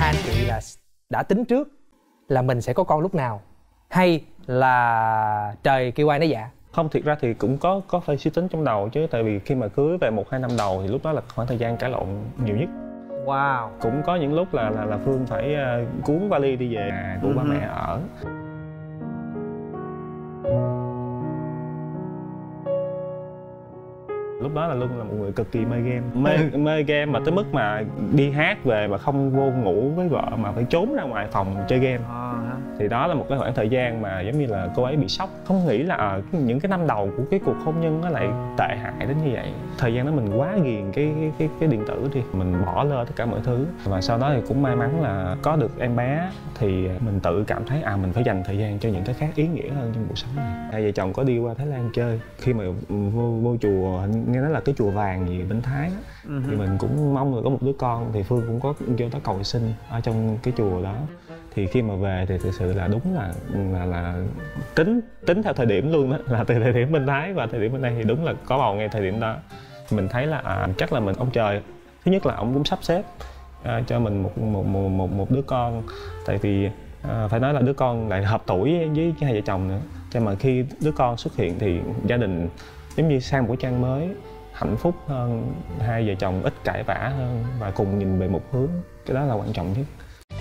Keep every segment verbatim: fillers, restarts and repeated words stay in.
hai anh chị là đã tính trước là mình sẽ có con lúc nào, hay là trời kêu ai nấy dạ? Không, thiệt ra thì cũng có có phải suy tính trong đầu chứ, tại vì khi mà cưới về một hai năm đầu thì lúc đó là khoảng thời gian cãi lộn nhiều nhất. Wow. Cũng có những lúc là là, là Phương phải uh, cuốn vali đi về nhà của uh-huh. ba mẹ ở. Lúc đó là Luân là một người cực kỳ mê game, mê mê game mà tới mức mà đi hát về mà không vô ngủ với vợ mà phải trốn ra ngoài phòng chơi game. À, thì đó là một cái khoảng thời gian mà giống như là cô ấy bị sốc, không nghĩ là à, những cái năm đầu của cái cuộc hôn nhân nó lại tệ hại đến như vậy. Thời gian đó mình quá ghiền cái cái cái, cái điện tử đi, mình bỏ lơ tất cả mọi thứ. Và sau đó thì cũng may mắn là có được em bé thì mình tự cảm thấy à mình phải dành thời gian cho những cái khác ý nghĩa hơn trong cuộc sống này. Hai vợ chồng có đi qua Thái Lan chơi, khi mà vô, vô chùa nghe nói là cái chùa vàng gì bên Thái đó, uh-huh. thì mình cũng mong là có một đứa con, thì Phương cũng có vô đó cầu xin ở trong cái chùa đó. Thì khi mà về thì thực sự là đúng là là là tính tính theo thời điểm luôn đó, là từ thời điểm bên Thái và thời điểm bên đây thì đúng là có bầu ngay thời điểm đó. Mình thấy là à, chắc là mình ông trời thứ nhất là ông cũng sắp xếp à, cho mình một một một một một đứa con, tại vì à, phải nói là đứa con lại hợp tuổi với, với hai vợ chồng nữa, cho mà khi đứa con xuất hiện thì gia đình giống như sang một cái trang mới, hạnh phúc hơn, hai vợ chồng ít cãi vã hơn và cùng nhìn về một hướng, cái đó là quan trọng nhất.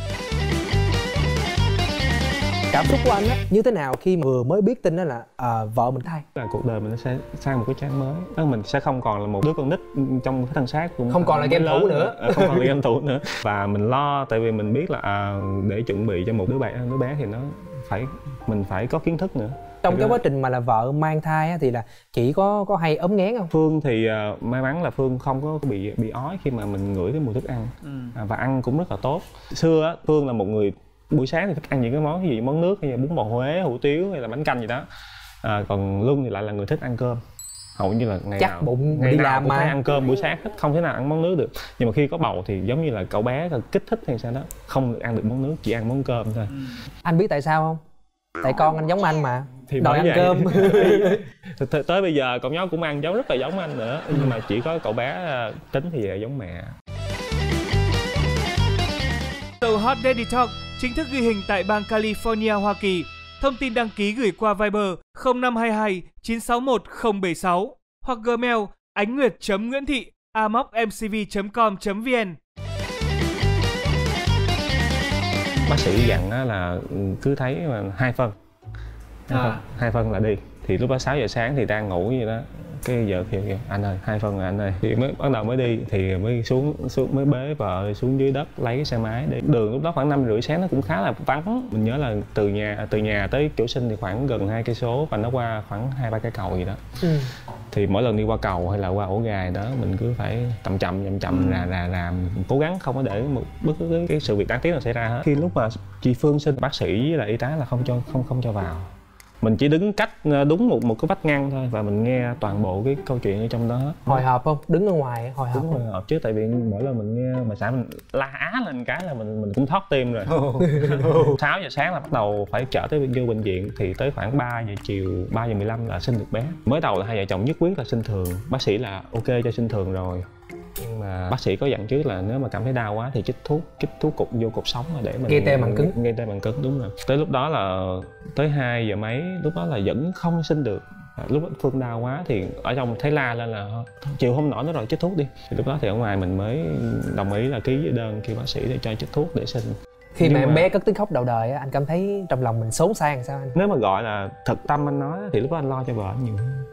Cảm xúc của anh á như thế nào khi mà vừa mới biết tin đó là à, vợ mình thai? Là cuộc đời mình sẽ sang một cái trang mới, đó mình sẽ không còn là một đứa con nít trong cái thân xác, cũng không còn là game thủ nữa, không còn là game thủ nữa. Và mình lo, tại vì mình biết là à, để chuẩn bị cho một đứa bé đứa bé thì nó phải mình phải có kiến thức nữa. Trong cái quá trình mà là vợ mang thai á, thì là chị có có hay ốm nghén không? Phương thì uh, may mắn là Phương không có bị bị ói khi mà mình ngửi cái mùi thức ăn, ừ. à, và ăn cũng rất là tốt. Xưa á, Phương là một người buổi sáng thì thích ăn những cái món gì, món nước hay là bún bò Huế, hủ tiếu hay là bánh canh gì đó. À, còn Luân thì lại là người thích ăn cơm. Hầu như là ngày chắc nào bụng ngày đi nào làm cũng mà phải ăn cơm buổi sáng hết, không thể nào ăn món nước được. Nhưng mà khi có bầu thì giống như là cậu bé là kích thích hay sao đó, không được ăn được món nước, chỉ ăn món cơm thôi. Ừ. Anh biết tại sao không? Tại con anh giống anh mà, thì đòi ăn vậy. cơm. Tới bây giờ cậu nhóc cũng ăn giống rất là giống anh nữa, nhưng mà chỉ có cậu bé tính thì giống mẹ. Tàu Hot Daddy Talk chính thức ghi hình tại bang California, Hoa Kỳ. Thông tin đăng ký gửi qua Viber không năm hai hai chín sáu một không bảy sáu hoặc Gmail ánh nguyệt chấm nguyễn thị a m o c m c v chấm com chấm v n. Bác sĩ dặn là cứ thấy hai phân, hai, à. phân, hai phân là đi. Thì lúc đó sáu giờ sáng thì đang ngủ vậy đó, cái giờ kêu kêu anh ơi hai phân rồi anh ơi, thì mới bắt đầu mới đi, thì mới xuống xuống mới bế vợ xuống dưới đất lấy cái xe máy đi. Đường lúc đó khoảng năm rưỡi sáng nó cũng khá là vắng, mình nhớ là từ nhà từ nhà tới chỗ sinh thì khoảng gần hai cây số và nó qua khoảng hai ba cái cầu gì đó. Ừ. Thì mỗi lần đi qua cầu hay là qua ổ gà đó mình cứ phải chậm chậm chậm chậm rà rà rà, cố gắng không có để một bất cứ cái, cái sự việc đáng tiếc nào xảy ra hết. Khi lúc mà chị Phương sinh, bác sĩ với lại y tá là không cho không không cho vào. Mình chỉ đứng cách đúng một một cái vách ngăn thôi và mình nghe toàn bộ cái câu chuyện ở trong đó hết. Hồi hộp không? Đứng ở ngoài hồi hộp. Đúng hồi hộp chứ, tại vì mỗi lần mình nghe mà xã mình la á lên cái là mình mình cũng thoát tim rồi. sáu giờ sáng là bắt đầu phải chở tới vô bệnh viện, thì tới khoảng ba giờ chiều, ba giờ mười lăm là sinh được bé. Mới đầu là hai vợ chồng nhất quyết là sinh thường, bác sĩ là ok cho sinh thường rồi. Nhưng mà bác sĩ có dặn trước là nếu mà cảm thấy đau quá thì chích thuốc, chích thuốc cục vô cột sống để mình gây tê bằng cứng. Gây tê bằng cứng, đúng rồi. Tới lúc đó là tới hai giờ mấy, lúc đó là vẫn không sinh được. Lúc đó Phương đau quá thì ở trong thấy la lên là chịu không nổi nữa rồi, chích thuốc đi. Thì lúc đó thì ở ngoài mình mới đồng ý là ký với đơn kêu bác sĩ để cho chích thuốc để sinh. Khi mà em bé cất tiếng khóc đầu đời á, anh cảm thấy trong lòng mình xốn sang sao anh? Nếu mà gọi là thật tâm anh nói thì lúc đó anh lo cho vợ anh nhiều hơn.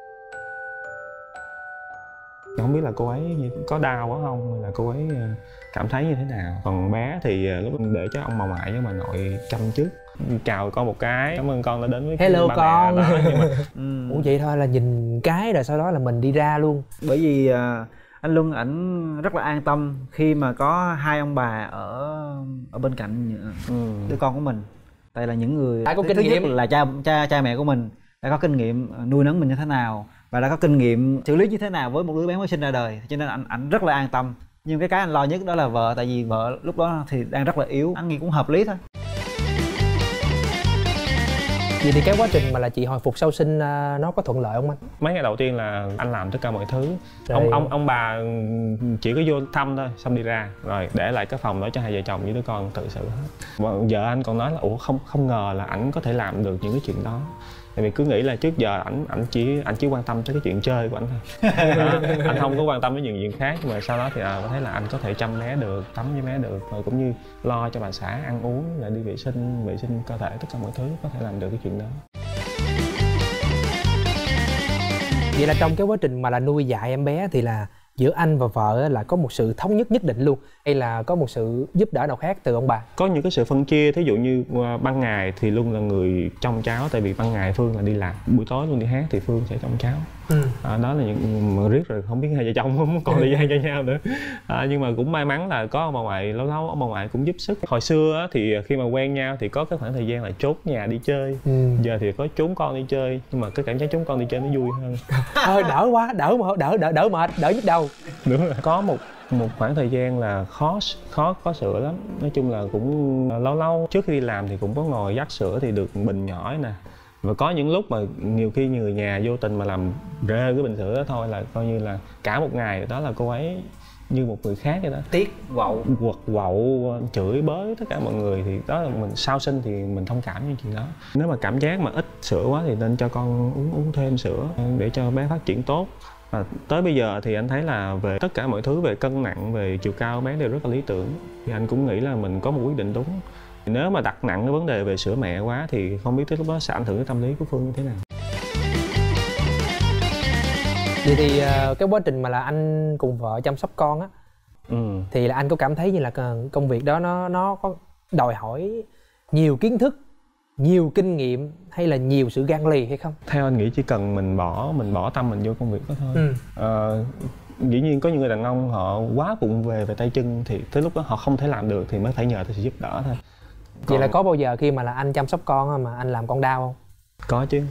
Không biết là cô ấy có đau quá không, hay là cô ấy cảm thấy như thế nào. Còn bé thì lúc để cho ông bà ngoại với bà nội chăm trước, chào con một cái, cảm ơn con đã đến với hello ba con mẹ đó. Nhưng mà... ừ. Ủa vậy thôi là nhìn cái rồi sau đó là mình đi ra luôn. Bởi vì uh, anh Luân ảnh rất là an tâm khi mà có hai ông bà ở ở bên cạnh ừ. đứa con của mình. Tại là những người đã có kinh nghiệm, là cha cha cha mẹ của mình đã có kinh nghiệm nuôi nấng mình như thế nào và đã có kinh nghiệm xử lý như thế nào với một đứa bé mới sinh ra đời, cho nên anh ảnh rất là an tâm. Nhưng cái cái anh lo nhất đó là vợ, tại vì vợ lúc đó thì đang rất là yếu, anh nghĩ cũng hợp lý thôi. Vậy thì cái quá trình mà là chị hồi phục sau sinh à, nó có thuận lợi không anh? Mấy ngày đầu tiên là anh làm tất cả mọi thứ. Rồi. Ông ông ông bà chỉ có vô thăm thôi, xong đi ra rồi để lại cái phòng đó cho hai vợ chồng với đứa con tự xử hết. Và vợ anh còn nói là ủa không không ngờ là ảnh có thể làm được những cái chuyện đó. Tại vì cứ nghĩ là trước giờ ảnh ảnh chỉ ảnh chỉ quan tâm tới cái chuyện chơi của anh thôi. Đó, anh không có quan tâm đến những chuyện khác, nhưng mà sau đó thì à, có thấy là anh có thể chăm bé được, tắm với bé được, rồi cũng như lo cho bà xã ăn uống, lại đi vệ sinh, vệ sinh cơ thể, tất cả mọi thứ có thể làm được cái chuyện đó. Vậy là trong cái quá trình mà là nuôi dạy em bé thì là giữa anh và vợ là có một sự thống nhất nhất định luôn, hay là có một sự giúp đỡ nào khác từ ông bà? Có những cái sự phân chia, thí dụ như ban ngày thì luôn là người trông cháu, tại vì ban ngày Phương là đi làm, buổi tối luôn đi hát thì Phương sẽ trông cháu. Ừ. À, đó là những mà riết rồi không biết hai vợ chồng không còn thời gian cho nhau nữa. À, nhưng mà cũng may mắn là có ông bà ngoại, lâu lâu ông bà ngoại cũng giúp sức. Hồi xưa á, thì khi mà quen nhau thì có cái khoảng thời gian là trốn nhà đi chơi. Ừ. Giờ thì có trốn con đi chơi, nhưng mà cái cảm giác trốn con đi chơi nó vui hơn. Ờ, đỡ quá, đỡ đỡ đỡ đỡ mệt, đỡ nhức đầu. Đúng rồi. Có một một khoảng thời gian là khó khó có sữa lắm. Nói chung là cũng lâu lâu trước khi đi làm thì cũng có ngồi dắt sữa thì được bình nhỏ nè. Và có những lúc mà nhiều khi người nhà vô tình mà làm rơi cái bình sữa đó thôi là coi như là cả một ngày đó là cô ấy như một người khác vậy đó. Tiếc, quậu, quật quậu, chửi bới tất cả mọi người, thì đó là mình sau sinh thì mình thông cảm với chuyện đó. Nếu mà cảm giác mà ít sữa quá thì nên cho con uống uống thêm sữa để cho bé phát triển tốt. Và tới bây giờ thì anh thấy là về tất cả mọi thứ, về cân nặng, về chiều cao bé đều rất là lý tưởng. Thì anh cũng nghĩ là mình có một quyết định đúng. Nếu mà đặt nặng cái vấn đề về sữa mẹ quá thì không biết tới lúc đó sẽ ảnh hưởng đến tâm lý của Phương như thế nào. Vậy thì cái quá trình mà là anh cùng vợ chăm sóc con á, ừ. thì là anh có cảm thấy như là công việc đó nó nó có đòi hỏi nhiều kiến thức, nhiều kinh nghiệm hay là nhiều sự gan lì hay không? Theo anh nghĩ chỉ cần mình bỏ mình bỏ tâm mình vô công việc đó thôi. Ừ. Ờ, dĩ nhiên có những người đàn ông họ quá vụng về về tay chân thì tới lúc đó họ không thể làm được thì mới phải nhờ tới sự giúp đỡ thôi. Còn... Vậy là có bao giờ khi mà là anh chăm sóc con mà anh làm con đau không? Có chứ.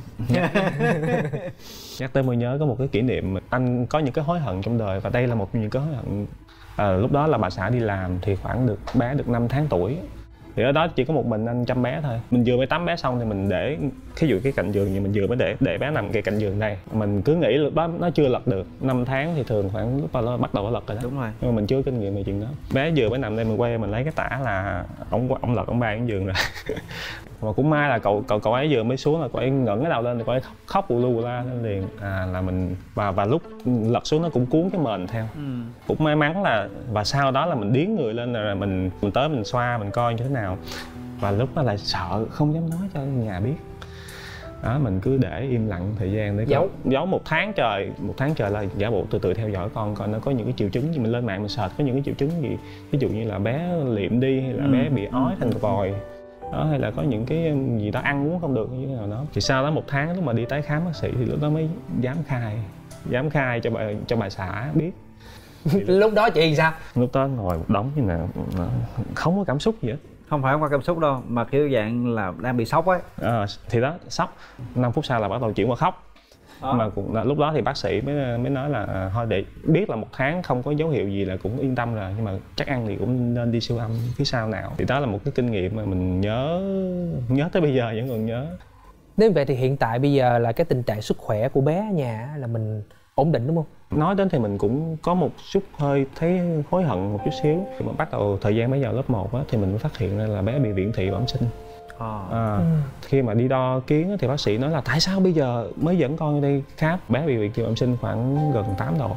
Nhắc tới mới nhớ có một cái kỷ niệm, anh có những cái hối hận trong đời và đây là một trong những cái hối hận. À, lúc đó là bà xã đi làm thì khoảng được bé được năm tháng tuổi. Thì ở đó chỉ có một mình anh chăm bé thôi. Mình vừa mới tắm bé xong thì mình để, thí dụ cái cạnh giường thì mình vừa mới để để bé nằm cái cạnh giường đây. Mình cứ nghĩ lúc đó nó chưa lật được. Năm tháng thì thường khoảng lúc đó bắt đầu nó lật rồi đó. Đúng rồi. Nhưng mà mình chưa kinh nghiệm về chuyện đó. Bé vừa mới nằm đây mình quay mình lấy cái tả là ổng ổng lật ổng bay cái giường rồi. Mà cũng may là cậu cậu cậu ấy vừa mới xuống là cậu ấy ngẩng cái đầu lên thì cậu ấy khóc, khóc ù lu la lên liền. À là mình và và lúc lật xuống nó cũng cuốn cái mền theo. Ừ. Cũng may mắn là và sau đó là mình điến người lên rồi mình mình tới mình xoa mình coi như thế nào. Và lúc đó lại sợ không dám nói cho nhà biết. Đó mình cứ để im lặng thời gian để giấu giấu một tháng trời, một tháng trời là giả bộ từ từ theo dõi con coi nó có những cái triệu chứng gì, mình lên mạng mình search có những cái triệu chứng gì, ví dụ như là bé liệm đi hay là ừ. bé bị ói thành vòi. Đó, hay là có những cái gì đó ăn uống không được như thế nào đó. Thì sau đó một tháng lúc mà đi tái khám bác sĩ thì lúc đó mới dám khai dám khai cho bà cho bà xã biết. Lúc đó chị sao? Lúc đó ngồi đóng như nào không có cảm xúc gì hết. Không phải không có cảm xúc đâu mà kiểu dạng là đang bị sốc ấy. À, thì đó sốc, năm phút sau là bắt đầu chuyển qua khóc. À. Mà cũng là, lúc đó thì bác sĩ mới mới nói là à, thôi để biết là một tháng không có dấu hiệu gì là cũng yên tâm rồi, nhưng mà chắc ăn thì cũng nên đi siêu âm phía sau não. Thì đó là một cái kinh nghiệm mà mình nhớ nhớ tới bây giờ vẫn còn nhớ. Nếu vậy thì hiện tại bây giờ là cái tình trạng sức khỏe của bé ở nhà là mình ổn định đúng không? Nói đến thì mình cũng có một chút hơi thấy hối hận một chút xíu. Khi mà bắt đầu thời gian bé vào lớp một á, thì mình mới phát hiện ra là bé bị viễn thị bẩm sinh. À. À, ừ. Khi mà đi đo kiến thì bác sĩ nói là tại sao bây giờ mới dẫn con đi khám, bé bị viễn thị bẩm sinh khoảng gần tám độ.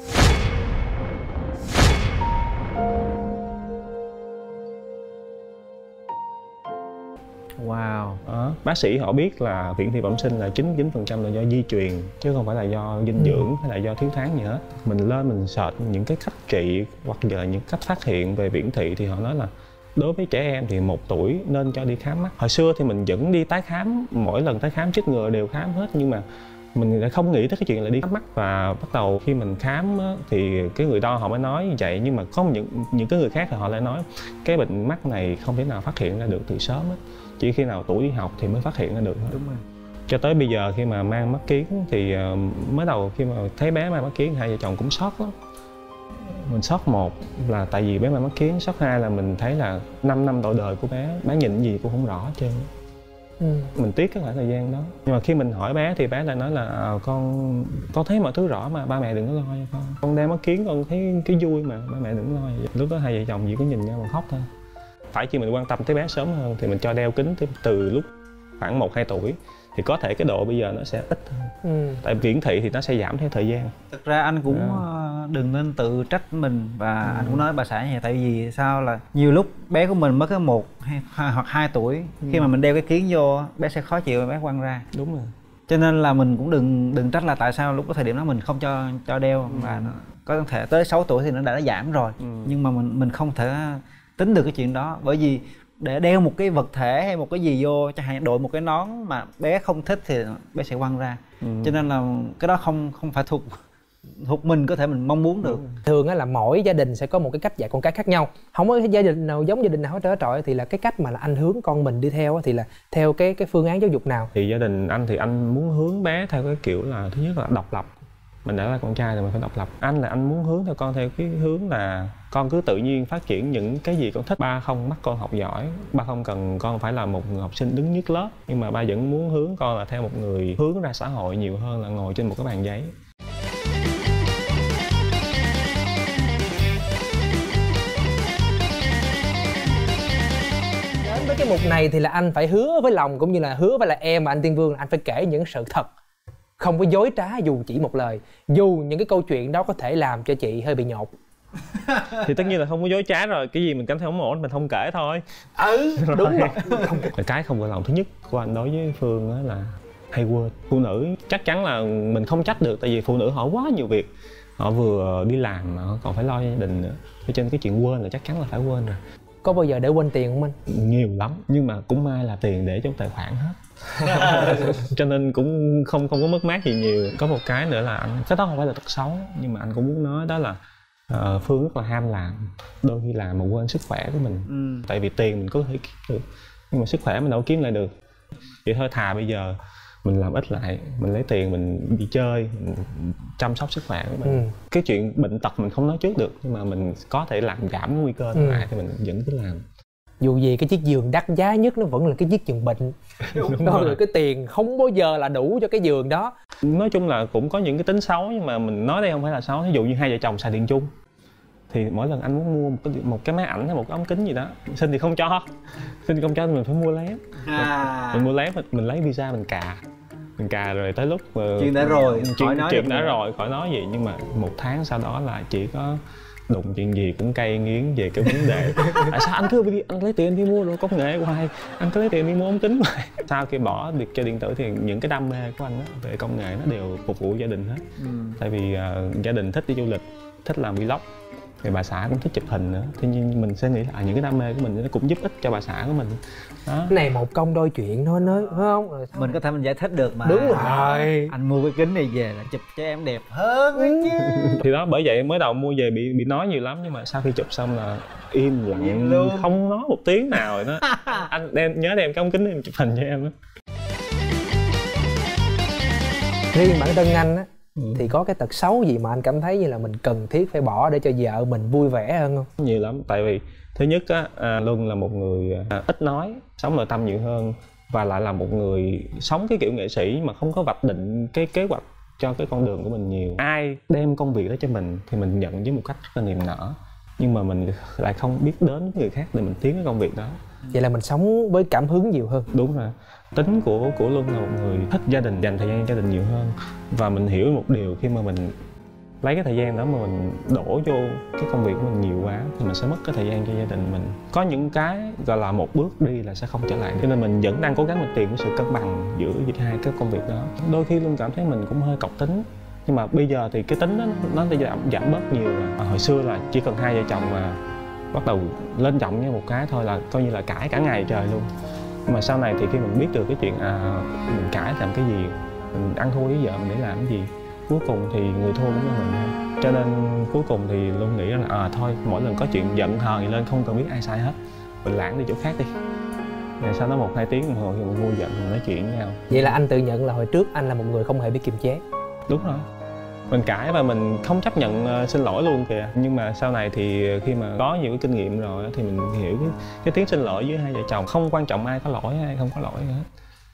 Wow. À, bác sĩ họ biết là viễn thị bẩm sinh là chín mươi chín phần trăm là do di truyền chứ không phải là do dinh dưỡng ừ. hay là do thiếu thốn gì hết. Mình lên mình search những cái cách trị hoặc là những cách phát hiện về viễn thị thì họ nói là đối với trẻ em thì một tuổi nên cho đi khám mắt. Hồi xưa thì mình vẫn đi tái khám, mỗi lần tái khám chích ngừa đều khám hết, nhưng mà mình lại không nghĩ tới cái chuyện là đi khám mắt. Và bắt đầu khi mình khám á, thì cái người đo họ mới nói như vậy, nhưng mà có những những cái người khác thì họ lại nói cái bệnh mắt này không thể nào phát hiện ra được từ sớm á, chỉ khi nào tuổi đi học thì mới phát hiện ra được. Đúng rồi. Cho tới bây giờ khi mà mang mắt kiếng thì mới đầu khi mà thấy bé mang mắt kiếng hai vợ chồng cũng sốc lắm. Mình sốc một là tại vì bé mang mắt kiếng, sốc hai là mình thấy là năm năm tuổi đời của bé, bé nhìn gì cũng không rõ hết trơn. ừ. Mình tiếc cái khoảng thời gian đó. Nhưng mà khi mình hỏi bé thì bé lại nói là à, con con thấy mọi thứ rõ mà ba mẹ đừng có lo cho con. Con đem mắt kiến con thấy cái vui mà ba mẹ đừng có lo. Lúc đó hai vợ chồng chỉ có nhìn nhau mà khóc thôi. Phải chi mình quan tâm tới bé sớm hơn thì mình cho đeo kính từ, từ lúc khoảng một hai tuổi thì có thể cái độ bây giờ nó sẽ ít hơn. Ừ. Tại viễn thị thì nó sẽ giảm theo thời gian. Thực ra anh cũng yeah. đừng nên tự trách mình và ừ. anh cũng nói bà xã như vậy. Tại vì sao là nhiều lúc bé của mình mới có một hay, hoặc hai tuổi ừ. khi mà mình đeo cái kiến vô bé sẽ khó chịu và bé quăng ra. Đúng rồi. Cho nên là mình cũng đừng đừng trách là tại sao lúc cái thời điểm đó mình không cho cho đeo ừ. và nó, có thể tới sáu tuổi thì nó đã giảm rồi ừ. nhưng mà mình mình không thể tính được cái chuyện đó, bởi vì để đeo một cái vật thể hay một cái gì vô, chẳng hạn đội một cái nón mà bé không thích thì bé sẽ quăng ra ừ. cho nên là cái đó không không phải thuộc thuộc mình có thể mình mong muốn được. Thường á là mỗi gia đình sẽ có một cái cách dạy con cái khác nhau, không có gia đình nào giống gia đình nào hết trơn trọi. Thì là cái cách mà là anh hướng con mình đi theo thì là theo cái cái phương án giáo dục nào? Thì gia đình anh thì anh muốn hướng bé theo cái kiểu là thứ nhất là độc lập. Mình đã là con trai thì mình phải độc lập. Anh là anh muốn hướng theo con theo cái hướng là con cứ tự nhiên phát triển những cái gì con thích. Ba không bắt con học giỏi, ba không cần con phải là một người học sinh đứng nhất lớp, nhưng mà ba vẫn muốn hướng con là theo một người hướng ra xã hội nhiều hơn là ngồi trên một cái bàn giấy. Đến với cái mục này thì là anh phải hứa với lòng cũng như là hứa với lại em và anh Tiên Vương là anh phải kể những sự thật, không có dối trá dù chỉ một lời, dù những cái câu chuyện đó có thể làm cho chị hơi bị nhột. Thì tất nhiên là không có dối trá rồi, cái gì mình cảm thấy không ổn mình không kể thôi. Ừ đúng rồi. Không. Cái không vừa lòng thứ nhất của anh đối với Phương đó là hay quên. Phụ nữ chắc chắn là mình không trách được, tại vì phụ nữ họ quá nhiều việc, họ vừa đi làm mà họ còn phải lo cho gia đình nữa, cho nên cái chuyện quên là chắc chắn là phải quên rồi. Có bao giờ để quên tiền không anh? Nhiều lắm, nhưng mà cũng may là tiền để trong tài khoản hết. Cho nên cũng không không có mất mát gì nhiều. Có một cái nữa là anh, cái đó không phải là tật xấu nhưng mà anh cũng muốn nói đó là uh, Phương rất là ham làm, đôi khi làm mà quên sức khỏe của mình. ừ. Tại vì tiền mình có thể kiếm được nhưng mà sức khỏe mình đâu kiếm lại được. Vậy thôi thà bây giờ mình làm ít lại, mình lấy tiền mình đi chơi, mình chăm sóc sức khỏe của mình. ừ. Cái chuyện bệnh tật mình không nói trước được nhưng mà mình có thể làm giảm nguy cơ lại ừ. thì mình vẫn cứ làm. Dù gì cái chiếc giường đắt giá nhất nó vẫn là cái chiếc giường bệnh. Đúng rồi. Rồi cái tiền không bao giờ là đủ cho cái giường đó. Nói chung là cũng có những cái tính xấu nhưng mà mình nói đây không phải là xấu. Ví dụ như hai vợ chồng xài điện chung thì mỗi lần anh muốn mua một cái, một cái máy ảnh hay một cái ống kính gì đó, xin thì không cho, xin thì không cho thì mình phải mua lén. à. Mình mua lén, mình, mình lấy visa mình cà mình cà rồi tới lúc chuyện đã rồi chuyện, nói chuyện đã rồi khỏi nói gì. Nhưng mà một tháng sau đó là chỉ có đụng chuyện gì cũng cay nghiến về cái vấn đề tại sao anh cứ đi anh lấy tiền đi mua đồ công nghệ hoài, anh cứ lấy tiền đi mua ống kính hoài. Sau khi bỏ việc chơi điện tử thì những cái đam mê của anh á về công nghệ nó đều phục vụ gia đình hết. ừ. Tại vì uh, gia đình thích đi du lịch, thích làm vlog, thì bà xã cũng thích chụp hình nữa. Tuy nhiên mình sẽ nghĩ là những cái đam mê của mình nó cũng giúp ích cho bà xã của mình đó. Cái này một công đôi chuyện thôi nói phải không? Rồi mình có thể mình giải thích được mà. Đúng rồi. Anh mua cái kính này về là chụp cho em đẹp hơn ấy chứ. Thì đó, bởi vậy mới đầu mua về bị bị nói nhiều lắm, nhưng mà sau khi chụp xong là im lặng luôn, không nói một tiếng nào rồi đó. Anh đem nhớ đem cái ống kính em chụp hình cho em đó. Riêng bản thân anh á ừ. thì có cái tật xấu gì mà anh cảm thấy như là mình cần thiết phải bỏ để cho vợ mình vui vẻ hơn không? Nhiều lắm, tại vì thứ nhất á, à, Luân là một người à, ít nói, sống nội tâm nhiều hơn, và lại là một người sống cái kiểu nghệ sĩ mà không có vạch định cái kế hoạch cho cái con đường của mình nhiều. Ai đem công việc đó cho mình thì mình nhận với một cách rất là niềm nở, nhưng mà mình lại không biết đến với người khác để mình tiến cái công việc đó. Vậy là mình sống với cảm hứng nhiều hơn. Đúng rồi. Tính của của Luân là một người thích gia đình, dành thời gian cho gia đình nhiều hơn. Và mình hiểu một điều, khi mà mình lấy cái thời gian đó mà mình đổ vô cái công việc của mình nhiều quá thì mình sẽ mất cái thời gian cho gia đình mình. Có những cái gọi là một bước đi là sẽ không trở lại, cho nên mình vẫn đang cố gắng mình tìm cái sự cân bằng giữa hai cái công việc đó. Đôi khi Luân cảm thấy mình cũng hơi cọc tính, nhưng mà bây giờ thì cái tính đó nó đã giảm, giảm bớt nhiều rồi. Hồi xưa là chỉ cần hai vợ chồng mà bắt đầu lên giọng với một cái thôi là coi như là cãi cả ngày trời luôn. Nhưng mà sau này thì khi mình biết được cái chuyện à, mình cãi làm cái gì, mình ăn thua với vợ mình để làm cái gì, cuối cùng thì người thua cũng là mình thôi. Cho nên cuối cùng thì Luân nghĩ là à thôi, mỗi lần có chuyện giận hờn gì lên không cần biết ai sai hết, mình lãng đi chỗ khác đi. Rồi sau đó một hai tiếng đồng hồ thì mình vui giận, mình nói chuyện với nhau. Vậy là anh tự nhận là hồi trước anh là một người không hề biết kiềm chế. Đúng rồi. Mình cãi và mình không chấp nhận uh, xin lỗi luôn kìa. Nhưng mà sau này thì khi mà có nhiều cái kinh nghiệm rồi thì mình hiểu cái, cái tiếng xin lỗi với hai vợ chồng không quan trọng ai có lỗi hay không có lỗi hết.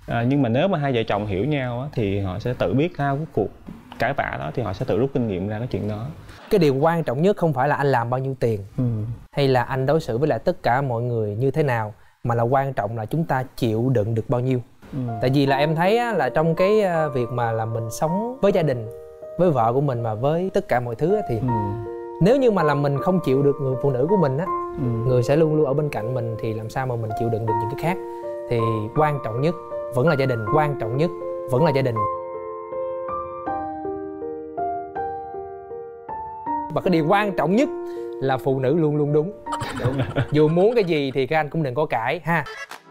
À, nhưng mà nếu mà hai vợ chồng hiểu nhau á, thì họ sẽ tự biết sau cái cuộc cãi vã đó thì họ sẽ tự rút kinh nghiệm ra cái chuyện đó. Cái điều quan trọng nhất không phải là anh làm bao nhiêu tiền, ừ. hay là anh đối xử với lại tất cả mọi người như thế nào, mà là quan trọng là chúng ta chịu đựng được bao nhiêu. Ừ. Tại vì là em thấy á, là trong cái việc mà là mình sống với gia đình, với vợ của mình và với tất cả mọi thứ á, thì ừ. nếu như mà là mình không chịu được người phụ nữ của mình á, ừ. người sẽ luôn luôn ở bên cạnh mình, thì làm sao mà mình chịu đựng được những cái khác. Thì quan trọng nhất vẫn là gia đình, quan trọng nhất vẫn là gia đình. Và cái điều quan trọng nhất là phụ nữ luôn luôn đúng. Đúng. Dù muốn cái gì thì các anh cũng đừng có cãi ha.